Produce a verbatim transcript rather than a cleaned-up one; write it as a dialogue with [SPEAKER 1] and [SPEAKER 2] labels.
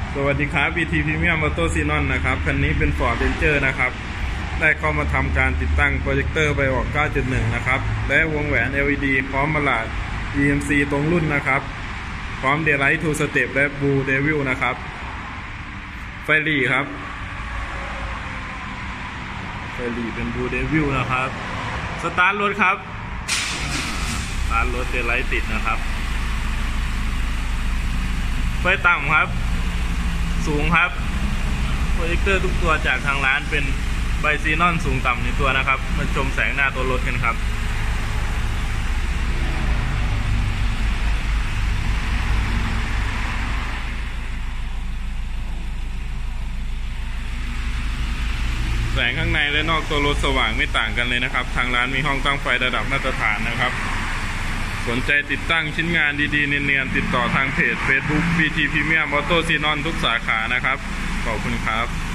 [SPEAKER 1] สวัสดีครับ วี ที Premium Auto Xenon นะครับคันนี้เป็น Ford Ranger นะครับได้เข้ามาทำการติดตั้งโปรเจคเตอร์ไบออก เก้าจุดหนึ่ง นะครับและวงแหวน แอล อี ดี พร้อมมาลาด อี เอ็ม ซี ตรงรุ่นนะครับพร้อม Daylight Two Step และ Blue Devil นะครับไฟหลีครับไฟหลีเป็น Blue Devil นะครับสตาร์ทรถครับสตาร์ทรถ Daylight ติดนะครับไฟต่ำครับสูงครับโปรเจคเตอร์ทุกตัวจากทางร้านเป็นไบซีนอนสูงต่ำในตัวนะครับมาชมแสงหน้าตัวรถกันครับแสงข้างในและนอกตัวรถสว่างไม่ต่างกันเลยนะครับทางร้านมีห้องตั้งไฟระดับมาตรฐานนะครับสนใจติดตั้งชิ้นงานดีๆเนียนๆติดต่อทางเพจ Facebook วี ที Premium Auto Xenon ทุกสาขานะครับขอบคุณครับ